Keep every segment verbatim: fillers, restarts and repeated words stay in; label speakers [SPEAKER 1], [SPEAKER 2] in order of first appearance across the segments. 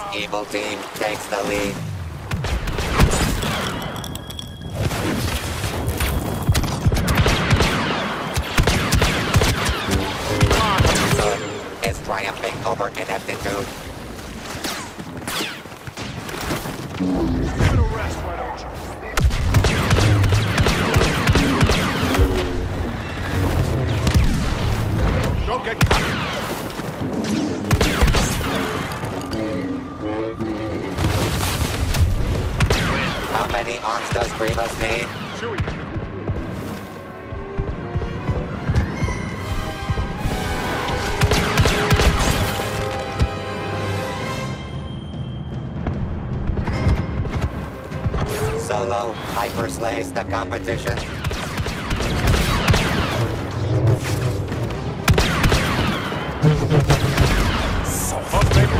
[SPEAKER 1] Evil team takes the lead. Good is triumphing over ineptitude.
[SPEAKER 2] Give it a rest, why don't you? Don't get caught.
[SPEAKER 1] How many arms does Grievous need?
[SPEAKER 2] Chewie.
[SPEAKER 1] Solo hyper slays the competition.
[SPEAKER 2] So fuck, baby.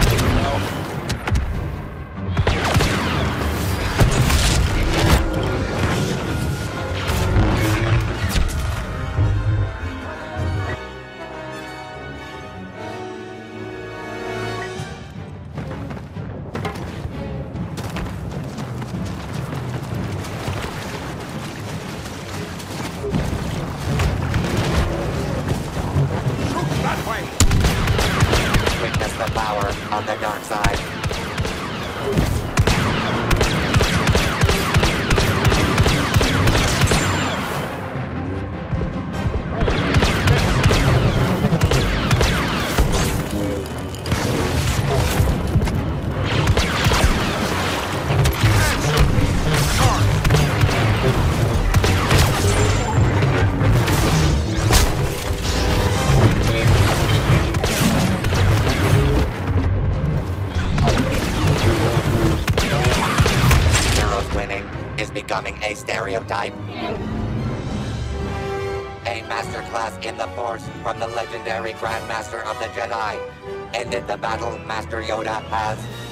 [SPEAKER 1] Witness the power of the dark side. Is becoming a stereotype. A masterclass in the Force from the legendary Grandmaster of the Jedi. Ended the battle Master Yoda has